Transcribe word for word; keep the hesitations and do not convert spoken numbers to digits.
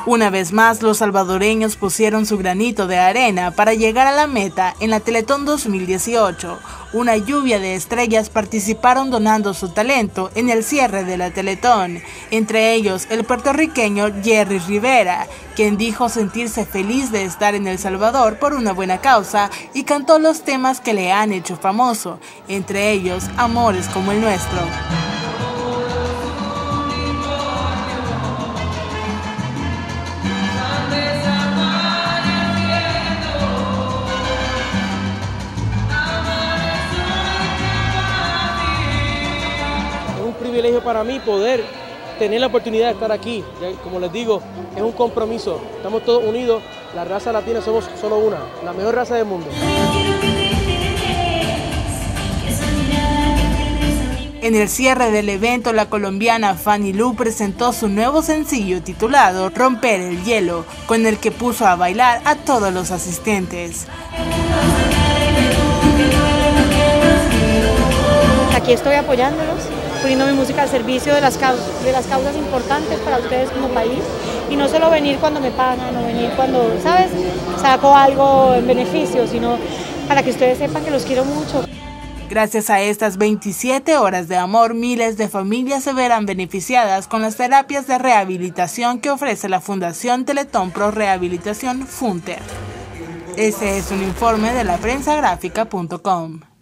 Una vez más, los salvadoreños pusieron su granito de arena para llegar a la meta en la Teletón dos mil dieciocho. Una lluvia de estrellas participaron donando su talento en el cierre de la Teletón, entre ellos el puertorriqueño Jerry Rivera, quien dijo sentirse feliz de estar en El Salvador por una buena causa y cantó los temas que le han hecho famoso, entre ellos Amores como el nuestro. Privilegio para mí poder tener la oportunidad de estar aquí. Como les digo, es un compromiso. Estamos todos unidos. La raza latina somos solo una, la mejor raza del mundo. En el cierre del evento, la colombiana Fanny Lu presentó su nuevo sencillo titulado Romper el Hielo, con el que puso a bailar a todos los asistentes. Aquí estoy apoyándolos, poniendo mi música al servicio de las, de las causas importantes para ustedes como país, y no solo venir cuando me pagan o venir cuando, ¿sabes?, saco algo en beneficio, sino para que ustedes sepan que los quiero mucho. Gracias a estas veintisiete horas de amor, miles de familias se verán beneficiadas con las terapias de rehabilitación que ofrece la Fundación Teletón Pro Rehabilitación Funter. Este es un informe de la prensa gráfica punto com.